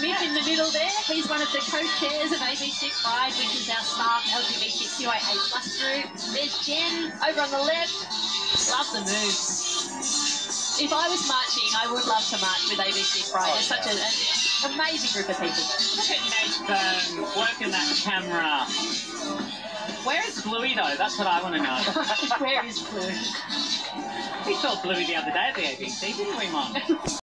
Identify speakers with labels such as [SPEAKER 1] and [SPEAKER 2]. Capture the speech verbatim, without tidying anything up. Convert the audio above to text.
[SPEAKER 1] Smith in the middle there. He's one of the co-chairs of A B C Pride, which is our staff L G B T Q I A plus group. There's Jen over on the left. Love the moves. If I was marching, I would love to march with A B C Pride. They're such an, an amazing group of people.
[SPEAKER 2] Look at Nathan working that camera. Where is Bluey though? That's what I want to know.
[SPEAKER 1] Where is Blue?
[SPEAKER 2] We saw Bluey the other day at the A B C, didn't we, Mum?